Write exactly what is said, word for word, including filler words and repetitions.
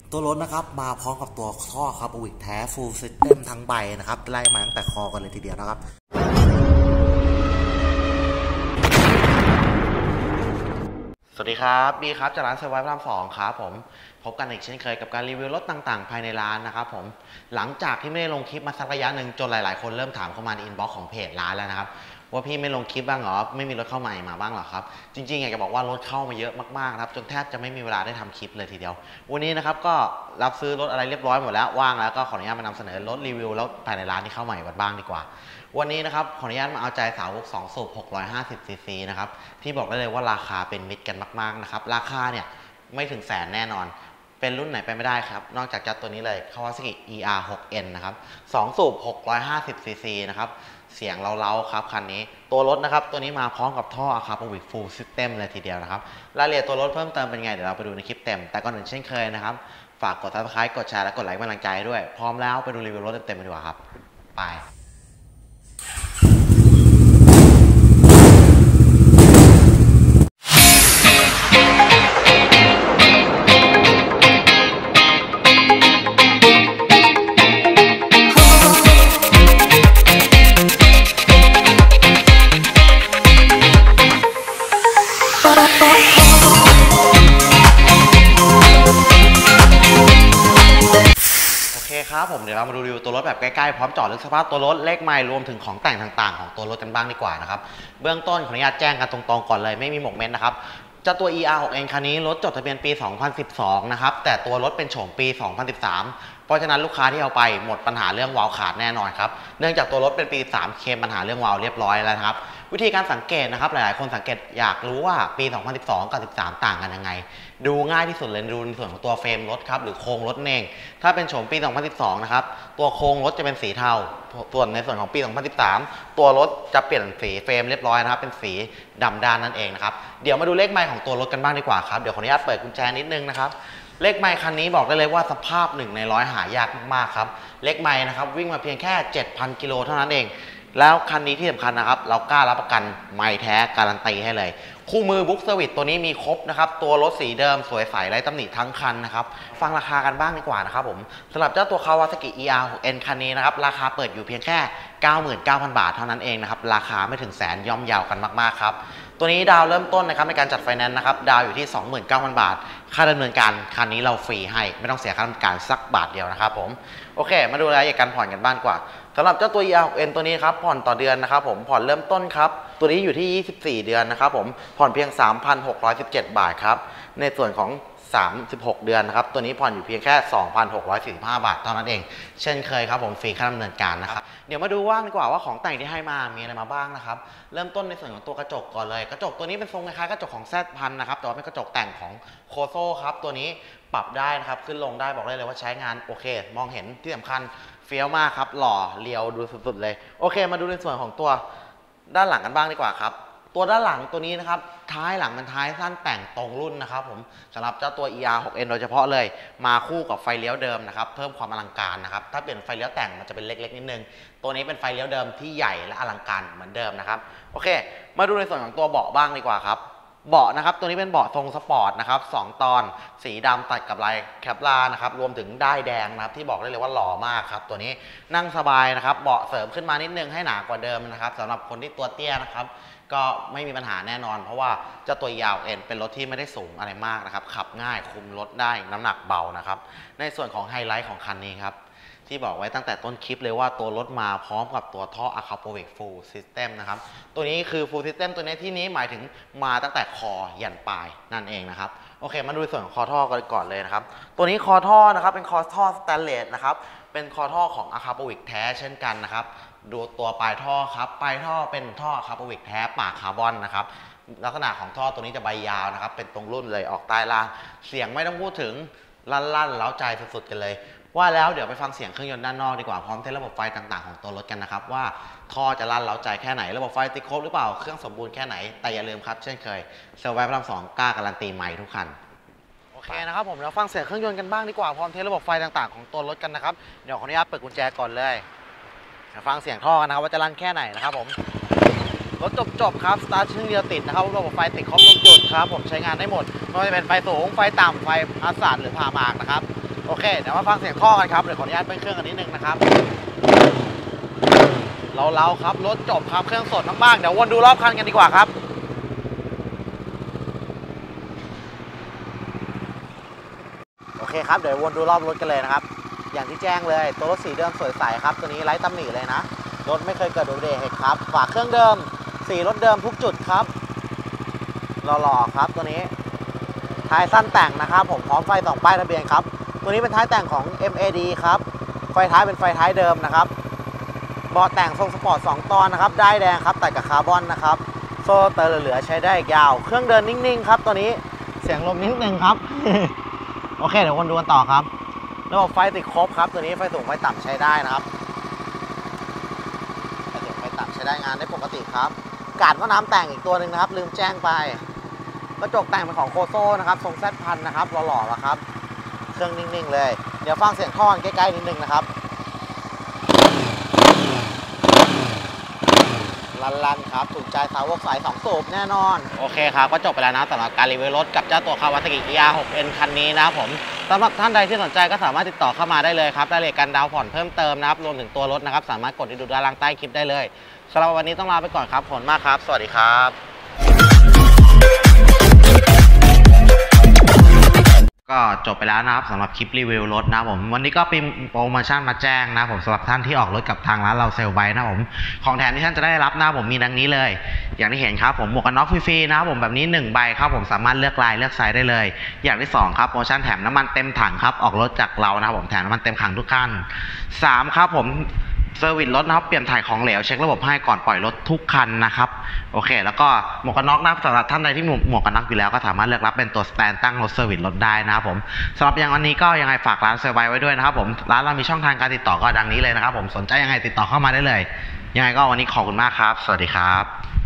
ตัวรถนะครับมาพร้อมกับตัวท่อคาร์บอวิกแท้ฟูลซิสเต็มทั้งใบนะครับไล่มาตั้งแต่คอกันเลยทีเดียวนะครับสวัสดีครับบีครับจากร้านเซอร์ไวท์พระรามสองครับผมพบกันอีกเช่นเคยกับการรีวิวรถต่างๆภายในร้านนะครับผมหลังจากที่ไม่ได้ลงคลิปมาสักระยะหนึ่งจนหลายๆคนเริ่มถามเข้ามาในอินบ็อกซ์ของเพจร้านแล้วนะครับว่าพี่ไม่ลงคลิปบ้างเหรอไม่มีรถเข้าใหม่มาบ้างเหรอครับจริงๆอยากจะบอกว่ารถเข้ามาเยอะมากๆครับจนแทบจะไม่มีเวลาได้ทำคลิปเลยทีเดียววันนี้นะครับก็รับซื้อรถอะไรเรียบร้อยหมดแล้วว่างแล้วก็ขออนุญาตมานำเสนอรถรีวิวแล้วภายในร้านที่เข้าใหม่บ้างดีกว่าวันนี้นะครับขออนุญาตมาเอาใจสาวกสองสูบหกร้อยห้าสิบซีซีนะครับที่บอกได้เลยว่าราคาเป็นมิตรกันมากๆนะครับราคาเนี่ยไม่ถึงแสนแน่นอนเป็นรุ่นไหนไปไม่ได้ครับนอกจากจัดตัวนี้เลย Kawasaki อี อาร์ ซิกซ์ เอ็น นะครับสองสูบหกร้อยห้าสิบซีซีนะครับเสียงเล้าๆครับคันนี้ตัวรถนะครับตัวนี้มาพร้อมกับท่ออะคาร์บอวิกฟูลซิสเต็มเลยทีเดียวนะครับรายละเอียดตัวรถเพิ่มเติมเป็นไงเดี๋ยวเราไปดูในคลิปเต็มแต่ก่อนอื่นเช่นเคยนะครับฝากกด ซับสไครบ์ กดแชร์และกดไลค์กำลังใจด้วยพร้อมแล้วไปดูรีวิวรถเต็มๆกันดีกว่าครับไปครับผมเดี๋ยวเรามาดูรีวิวตัวรถแบบใกล้ๆพร้อมจอดลึกสภาพตัวรถเลขไมล์รวมถึงของแต่งต่างๆของตัวรถกันบ้างดีกว่านะครับเบื้องต้นขออนุญาตแจ้งกันตรงๆก่อนเลยไม่มีหมกเม้นนะครับเจ้าตัว อี อาร์ ซิกซ์ เอ็น คันนี้รถจดทะเบียนปี สองพันสิบสอง นะครับแต่ตัวรถเป็นโฉมปี สองพันสิบสาม เพราะฉะนั้นลูกค้าที่เอาไปหมดปัญหาเรื่องวาล์วขาดแน่นอนครับเนื่องจากตัวรถเป็นปีสามเคลมปัญหาเรื่องวาล์วเรียบร้อยแล้วครับวิธีการสังเกตนะครับหลายๆคนสังเกตอยากรู้ว่าปี สองพันสิบสอง กับ สิบสาม ต่างกันยังไงดูง่ายที่สุดเลยดูในส่วนของตัวเฟรมรถครับหรือโครงรถเองถ้าเป็นโฉมปี สองพันสิบสอง นะครับตัวโครงรถจะเป็นสีเทาส่วนในส่วนของปี สองพันสิบสาม ตัวรถจะเปลี่ยนสีเฟรมเรียบร้อยนะครับเป็นสีดำด้านนั่นเองนะครับเดี๋ยวมาดูเลขไมล์ของตัวรถกันบ้างดีกว่าครับเดี๋ยวขออนุญาตเปิดกุญแจนิดนึงนะครับเลขไมล์คันนี้บอกได้เลยว่าสภาพหนึ่งในร้อยหายากมากๆครับเลขไมล์นะครับวิ่งมาเพียงแค่ เจ็ดพัน กิโลเท่านั้นเองแล้วคันนี้ที่สำคัญนะครับเรากล้ารับประกันไมล์แท้การันตีให้เลยคู่มือบุ๊กเซอร์วิสตัวนี้มีครบนะครับตัวรถสีเดิมสวยใสไร้ตำหนิทั้งคันนะครับฟังราคากันบ้างดีกว่านะครับผมสำหรับเจ้าตัว Kawasaki อี อาร์ ซิกซ์ เอ็น คันนี้นะครับราคาเปิดอยู่เพียงแค่ เก้าหมื่นเก้าพัน บาทเท่านั้นเองนะครับราคาไม่ถึงแสนย่อมเยากันมากๆครับตัวนี้ดาวเริ่มต้นนะครับในการจัดไฟแนนซ์นะครับดาวอยู่ที่ สองหมื่นเก้าพัน บาทค่าดำเนินการคันนี้เราฟรีให้ไม่ต้องเสียค่าดำเนินการสักบาทเดียวนะครับผมโอเคมาดูรายละเอียดการผ่อนกันบ้างกว่าสำหรับเจ้าตัว อี อาร์ ซิกซ์ เอ็น ตัวนี้ครับผ่อนต่อเดือนนะครับผมผ่อนเริ่มต้นครับตัวนี้อยู่ที่ยี่สิบสี่เดือนนะครับผมผ่อนเพียง สามพันหกร้อยสิบเจ็ด บาทครับในส่วนของสามสิบหกเดือนนะครับตัวนี้ผ่อนอยู่เพียงแค่ สองพันหกร้อยสี่สิบห้า บาทเท่านั้นเองเช่นเคยครับผมฟรีค่าดำเนินการนะครับเดี๋ยวมาดูว่างดีกว่าว่าของแต่งที่ให้มามีอะไรมาบ้างนะครับเริ่มต้นในส่วนของตัวกระจกก่อนเลยกระจกตัวนี้เป็นทรงคล้ายๆกระจกของ แซด พัน นะครับแต่ว่าเป็นกระจกแต่งของโคโซครับตัวนี้ปรับได้นะครับขึ้นลงได้บอกได้เลยว่าใช้งานโอเคมองเห็นที่สำคัญเฟี้ยวมากครับหล่อเรียวดูสุดๆเลยโอเคมาดูในส่วนของตัวด้านหลังกันบ้างดีกว่าครับตัวด้านหลังตัวนี้นะครับท้ายหลังเป็นท้ายสั้นแต่งตรงรุ่นนะครับผมสำหรับเจ้าตัว อี อาร์ ซิกซ์ เอ็น โดยเฉพาะเลยมาคู่กับไฟเลี้ยวเดิมนะครับเพิ่มความอลังการนะครับถ้าเปลี่ยนไฟเลี้ยวแต่งมันจะเป็นเล็กๆนิดนึงตัวนี้เป็นไฟเลี้ยวเดิมที่ใหญ่และอลังการเหมือนเดิมนะครับโอเคมาดูในส่วนของตัวเบาะบ้างดีกว่าครับเบาะนะครับตัวนี้เป็นเบาะทรงสปอร์ตนะครับสองตอนสีดำตัดกับลายแคปลานะครับรวมถึงด้ายแดงนะครับที่บอกได้เลยว่าหล่อมากครับตัวนี้นั่งสบายนะครับเบาะเสริมขึ้นมานิดนึงให้หนากว่าเดิมนะครับสำหรับคนที่ตัวเตี้ยนะครับก็ไม่มีปัญหาแน่นอนเพราะว่าเจ้าตัวยาวเอ็นเป็นรถที่ไม่ได้สูงอะไรมากนะครับขับง่ายคุมรถได้น้ำหนักเบานะครับในส่วนของไฮไลท์ของคันนี้ครับที่บอกไว้ตั้งแต่ต้นคลิปเลยว่าตัวรถมาพร้อมกับตัวท่ออะคาร์บอวิกฟูลซิสเต็มนะครับตัวนี้คือฟูลซิสเต็มตัวนี้ที่นี้หมายถึงมาตั้งแต่คอยันปลายนั่นเองนะครับโอเคมาดูส่วนของคอท่อกันก่อนเลยนะครับตัวนี้คอท่อนะครับเป็นคอท่อสแตนเลสนะครับเป็นคอท่อของอะคาร์บอวิกแท้เช่นกันนะครับดูตัวปลายท่อครับปลายท่อเป็นท่ออะคาร์บอวิกแท้ปากคาร์บอนนะครับลักษณะของท่อตัวนี้จะใบยาวนะครับเป็นตรงรุ่นเลยออกใต้ล่างเสียงไม่ต้องพูดถึงลั่นๆเล้าใจสุดๆกันเลยว่าแล้วเดี๋ยวไปฟังเสียงเครื่องยนต์ด้านนอกดีกว่าพร้อมเทสระบบไฟต่างๆของตัวรถกันนะครับว่าท่อจะลั่นเล้าใจแค่ไหนระบบไฟติดครบหรือเปล่าเครื่องสมบูรณ์แค่ไหนแต่อย่าลืมครับเช่นเคยเซอร์ไวท์พระรามสองกล้าการันตีใหม่ทุกคันโอเคนะครับผมเราฟังเสียงเครื่องยนต์กันบ้างดีกว่าพร้อมเทสระบบไฟต่างๆของตัวรถกันนะครับเดี๋ยวขออนุญาตเปิดกุญแจก่อนเลยฟังเสียงท่อกันนะครับว่าจะลั่นแค่ไหนนะครับผมรถจบๆครับสตาร์ทชึ่งเดียวติดนะครับระบบไฟติดครบทุกจุดครับผมใช้งานได้หมดไม่ว่าจะเป็นไฟสูงไฟต่ำไฟพาสาดหรือพามากนะครับโอเคเดี๋ยวมาฟังเสียงท่อกันครับเดี๋ยวขออนุญาตเบิ้ลเครื่องกันนิดนึงนะครับเราเล้าครับรถจบครับเครื่องสดมากๆเดี๋ยววนดูรอบคันกันดีกว่าครับโอเคครับเดี๋ยววนดูรอบรถกันเลยนะครับอย่างที่แจ้งเลยตัวรถสีเดิมสวยใสครับตัวนี้ไร้ตำหนิเลยนะรถไม่เคยเกิดอุบัติเหตุครับฝาเครื่องเดิมสีรถเดิมทุกจุดครับหล่อๆครับตัวนี้ท้ายสั้นแต่งนะครับผมพร้อมไฟสองป้ายทะเบียนครับตัวนี้เป็นท้ายแต่งของ เอ็ม เอ ดี ครับไฟท้ายเป็นไฟท้ายเดิมนะครับเบาะแต่งทรงสปอร์ตสองตอนนะครับได้แดงครับตัดกับคาร์บอนนะครับโซ่เตอร์เหลือใช้ได้ยาวเครื่องเดินนิ่งๆครับตัวนี้เสียงลมนิดนึงครับ โอเคเดี๋ยววนดูกันต่อครับระบบไฟติดครบครับตัวนี้ไฟสูงไฟต่ำใช้ได้นะครับไฟสูงไฟต่ำใช้ได้งานได้ปกติครับกาดก็น้ำแต่งอีกตัวหนึ่งนะครับลืมแจ้งไปกระจกแต่งเป็นของโคโซ่นะครับทรงแซดพันนะครับหล่อๆแล้วครับเครื่องนิ่งๆเลยเดี๋ยวฟังเสียงท่อนใกล้ๆนิดนึงนะครับลันๆครับถูกใจสาวกสายสองสูบแน่นอนโอเคครับก็จบไปแล้วนะสำหรับการรีวิวรถกับเจ้าตัว Kawasaki อี อาร์ หก เอ็น คันนี้นะครับผมสำหรับท่านใดที่สนใจก็สามารถติดต่อเข้ามาได้เลยครับรายละเอียดการดาวน์ผ่อนเพิ่มเติมนะครับรวมถึงตัวรถนะครับสามารถกดที่ดูด้านล่างใต้คลิปได้เลยสำหรับวันนี้ต้องลาไปก่อนครับขอบคุณมากครับสวัสดีครับก็จบไปแล้วนะครับสำหรับคลิปรีวิวรถนะผมวันนี้ก็เป็นโปรโมชั่นมาแจ้งนะผมสำหรับท่านที่ออกรถกับทางร้านเราเซลไบนะผมของแถมที่ท่านจะได้รับนะผมมีดังนี้เลยอย่างที่เห็นครับผมหมวกกันน็อกฟรีๆนะผมแบบนี้หนึ่งใบครับผมสามารถเลือกลายเลือกไซส์ได้เลยอย่างที่สองครับโปรโมชั่นแถมน้ำมันเต็มถังครับออกรถจากเรานะผมแถมน้ำมันเต็มถังทุกคันสามครับผมเซอร์วิสรถนะครับเปลี่ยนถ่ายของเหลวเช็คระบบให้ก่อนปล่อยรถทุกคันนะครับโอเคแล้วก็หมวกกันน็อกนะสำหรับท่านใดที่มีหมวกกันน็อกอยู่แล้วก็สามารถเลือกรับเป็นตัวสแตนตั้งรถเซอร์วิสรถได้นะครับผมสำหรับอย่างวันนี้ก็ยังไงฝากร้านเซอร์ไบไว้ด้วยนะครับผมร้านเรามีช่องทางการติดต่อก็ดังนี้เลยนะครับผมสนใจยังไงติดต่อเข้ามาได้เลยยังไงก็วันนี้ขอบคุณมากครับสวัสดีครับ